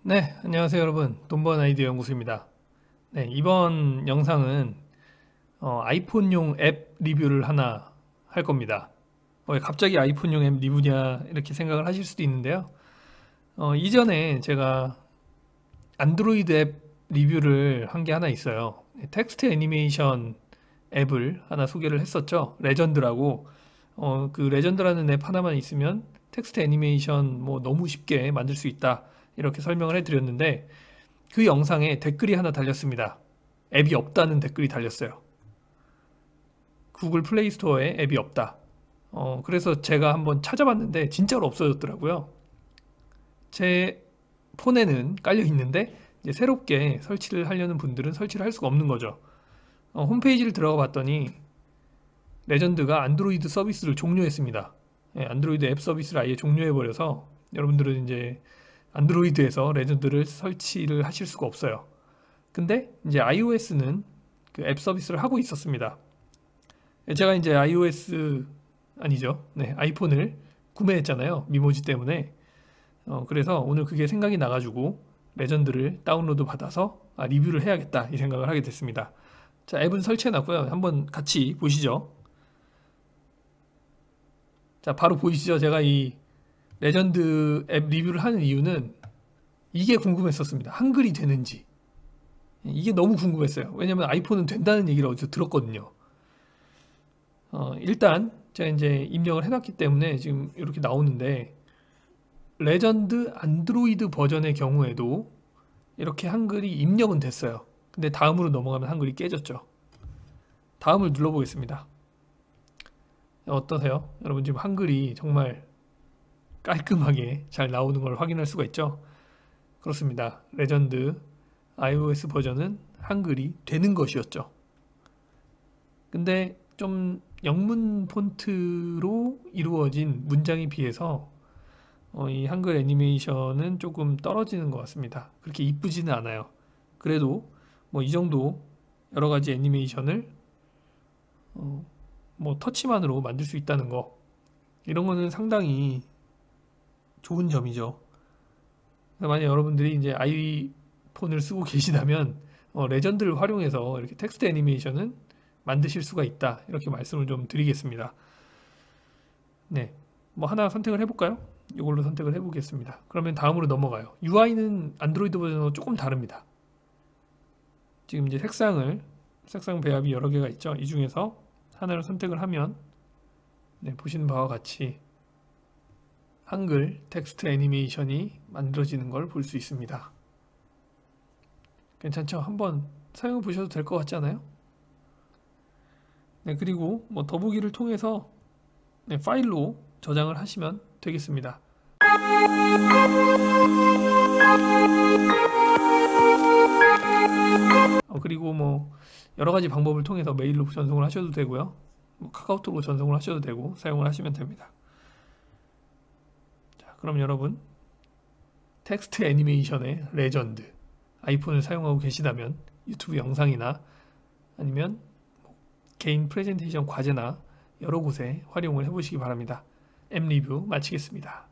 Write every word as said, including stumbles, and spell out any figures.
네, 안녕하세요 여러분. 돈 버는 아이디어 연구소입니다. 네, 이번 영상은 어, 아이폰용 앱 리뷰를 하나 할 겁니다. 어, 왜 갑자기 아이폰용 앱 리뷰냐 이렇게 생각을 하실 수도 있는데요. 어, 이전에 제가 안드로이드 앱 리뷰를 한 게 하나 있어요. 네, 텍스트 애니메이션 앱을 하나 소개를 했었죠. 레전드라고. 어, 그 레전드라는 앱 하나만 있으면 텍스트 애니메이션 뭐 너무 쉽게 만들 수 있다. 이렇게 설명을 해드렸는데 그 영상에 댓글이 하나 달렸습니다. 앱이 없다는 댓글이 달렸어요. 구글 플레이 스토어에 앱이 없다. 어, 그래서 제가 한번 찾아봤는데 진짜로 없어졌더라고요. 제 폰에는 깔려 있는데 이제 새롭게 설치를 하려는 분들은 설치를 할 수가 없는 거죠. 어, 홈페이지를 들어가 봤더니 레전드가 안드로이드 서비스를 종료했습니다. 예, 안드로이드 앱 서비스를 아예 종료해버려서 여러분들은 이제 안드로이드에서 레전드를 설치를 하실 수가 없어요. 근데 이제 iOS는 그 앱 서비스를 하고 있었습니다. 제가 이제 iOS 아니죠. 네, 아이폰을 구매했잖아요. 미모지 때문에. 어, 그래서 오늘 그게 생각이 나가지고 레전드를 다운로드 받아서 아, 리뷰를 해야겠다 이 생각을 하게 됐습니다. 자, 앱은 설치해 놨고요. 한번 같이 보시죠. 자, 바로 보이시죠? 제가 이 레전드 앱 리뷰를 하는 이유는 이게 궁금했었습니다. 한글이 되는지. 이게 너무 궁금했어요. 왜냐면 아이폰은 된다는 얘기를 어디서 들었거든요. 어, 일단 제가 이제 입력을 해놨기 때문에 지금 이렇게 나오는데 레전드 안드로이드 버전의 경우에도 이렇게 한글이 입력은 됐어요. 근데 다음으로 넘어가면 한글이 깨졌죠. 다음을 눌러보겠습니다. 어떠세요? 여러분 지금 한글이 정말 깔끔하게 잘 나오는 걸 확인할 수가 있죠. 그렇습니다. 레전드 iOS 버전은 한글이 되는 것이었죠. 근데 좀 영문 폰트로 이루어진 문장에 비해서 어, 이 한글 애니메이션은 조금 떨어지는 것 같습니다. 그렇게 이쁘지는 않아요. 그래도 뭐 이 정도 여러 가지 애니메이션을 어, 뭐 터치만으로 만들 수 있다는 거, 이런 거는 상당히 좋은 점이죠. 만약 여러분들이 이제 아이폰을 쓰고 계시다면 어, 레전드를 활용해서 이렇게 텍스트 애니메이션은 만드실 수가 있다, 이렇게 말씀을 좀 드리겠습니다. 네, 뭐 하나 선택을 해볼까요? 이걸로 선택을 해보겠습니다. 그러면 다음으로 넘어가요. 유아이는 안드로이드 버전으로 조금 다릅니다. 지금 이제 색상을 색상 배합이 여러 개가 있죠. 이 중에서 하나를 선택을 하면 네, 보시는 바와 같이 한글 텍스트 애니메이션이 만들어지는 걸 볼 수 있습니다. 괜찮죠? 한번 사용해 보셔도 될 것 같지 않아요? 네, 그리고 뭐 더보기를 통해서 네, 파일로 저장을 하시면 되겠습니다. 어, 그리고 뭐 여러 가지 방법을 통해서 메일로 전송을 하셔도 되고요. 뭐 카카오톡으로 전송을 하셔도 되고 사용을 하시면 됩니다. 자, 그럼 여러분 텍스트 애니메이션의 레전드 아이폰을 사용하고 계시다면 유튜브 영상이나 아니면 뭐 개인 프레젠테이션 과제나 여러 곳에 활용을 해보시기 바랍니다. 앱 리뷰 마치겠습니다.